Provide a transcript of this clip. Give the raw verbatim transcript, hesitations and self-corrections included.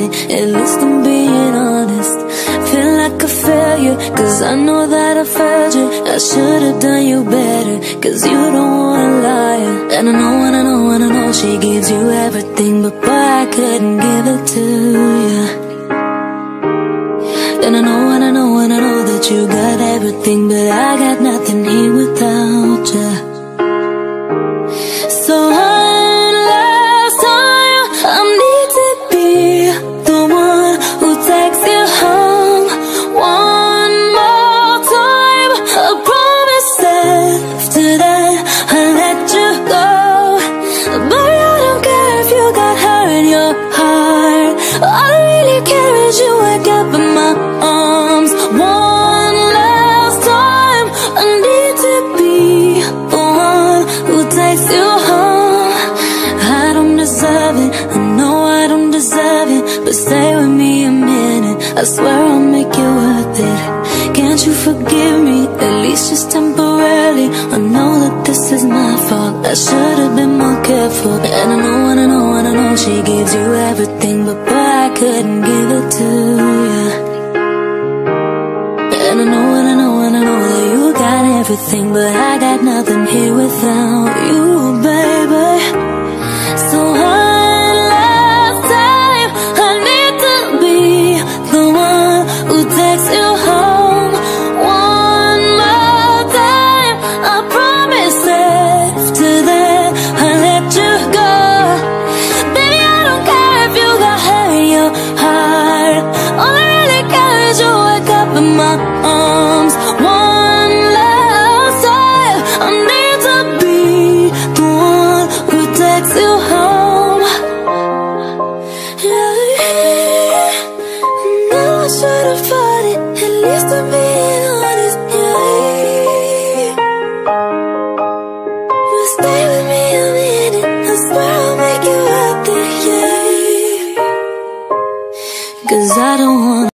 it, at least I'm being honest. Feel like a failure, cause I know that I failed you. I should've done you better, cause you don't want a liar. And I know, and I know, and I know she gives you everything, but boy, I couldn't give it to you. And I know, and I know, and I know that you got everything, but I got nothing here without you. So one last time, I need to be the one who takes you home. One more time, I promise that after that I'll let you go. But I don't care if you got her in your heart. All I really care is you wake up in my arms. One last time, I need to be the one who takes you home. I don't deserve it, I know I don't deserve it, but stay with me a minute, I swear I'll make you worth it. Can't you forgive me, at least just temporarily? I know that this is my fault, I should've been more careful. And I know, and I know, and I know she gives you everything, but boy, I couldn't give it to you. And I know, and I know, and I know that you got everything, but I got nothing here without you, baby.